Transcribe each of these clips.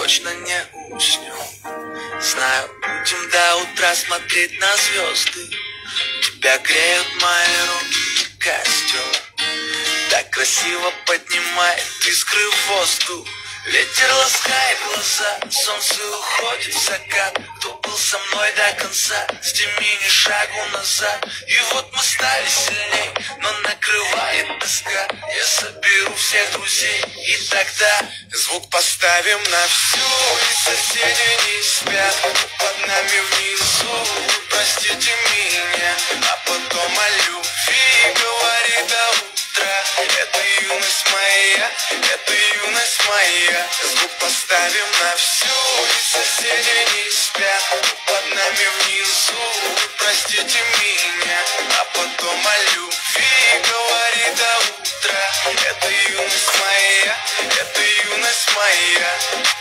точно не уснем. Знаю, будем до утра смотреть на звезды. Тебя греют мои руки и костер. Так красиво поднимает искры в воздух. Ветер ласкает глаза, солнце уходит в закат. Кто был со мной до конца, сними ни шагу назад. И вот мы стали сильней, но накрывает тоска. Я соберу всех друзей, и тогда звук поставим на всю. И соседи не спят, под нами внизу. Простите меня, а потом о любви говори до утра. Это юность моя, это юность моя. Звук поставим на всю. И соседи не спят, под нами внизу. Простите меня, а потом о любви говори до утра. Это юность моя, это юность моя.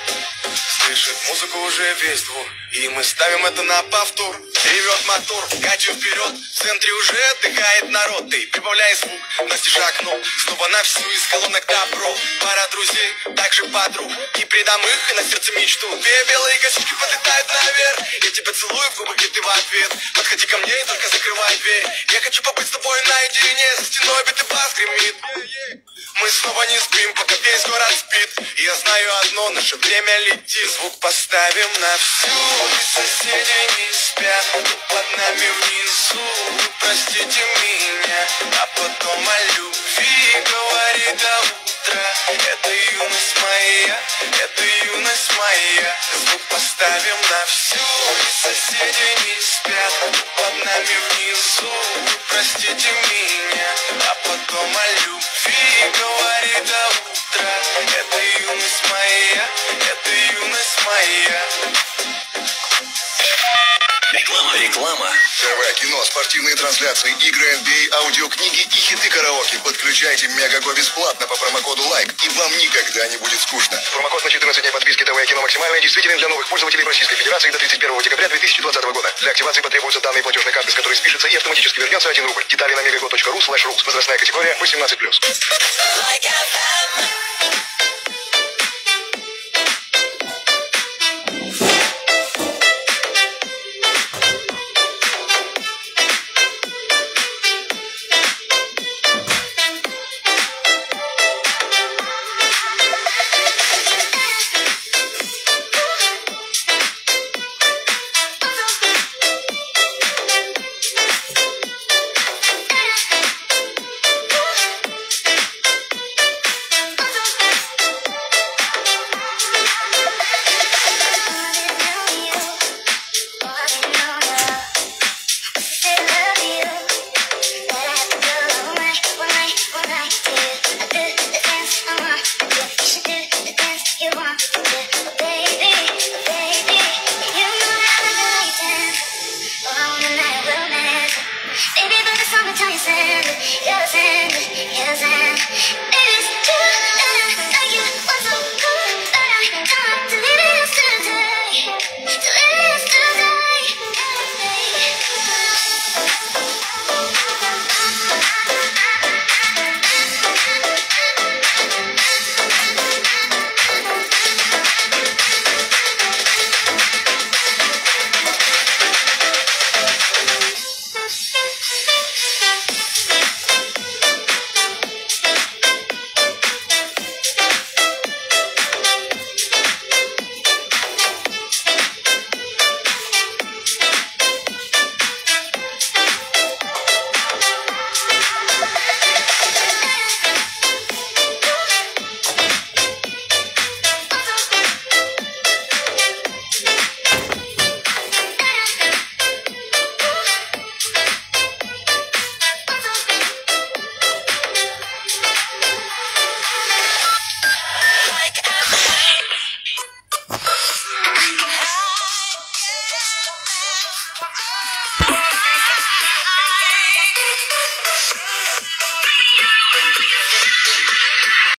Слышит музыку уже весь двор, и мы ставим это на повтор. Ревет мотор, катю вперед, в центре уже отдыхает народ. Ты прибавляй звук, настежь окно, снова на всю из колонок добро. Пара друзей, также подруг, и предам их, и на сердце мечту. Две белые косички подлетают наверх, я тебя целую в губы, и ты в ответ. Подходи ко мне и только закрывай дверь. Я хочу побыть с тобой наедине, за стеной битый бас гремит. Мы снова не спим, пока весь город спит. И я знаю одно, наше время летит. Звук поставим на всю. И соседи не спят, под нами внизу. Простите меня, а потом о любви говори до утра. Это юность моя, это юность моя. Звук поставим на всю. И соседи не спят, под нами внизу. Простите меня, а потом о любви говори до утра. Это юность моя, это юность моя. Реклама. ТВ, кино, спортивные трансляции, игры NBA, аудиокниги и хиты караоке. Подключайте Мегаго бесплатно по промокоду LIKE, и вам никогда не будет скучно. Промокод на 14 дней подписки ТВ кино максимальный действителен для новых пользователей Российской Федерации до 31 декабря 2020 года. Для активации потребуются данные платежной карты, с которой спишется и автоматически вернется 1 рубль. Детали на megago.ru/rules. Возрастная категория 18+. Baby, but the summertime, you're sending, you're sending, you're sending.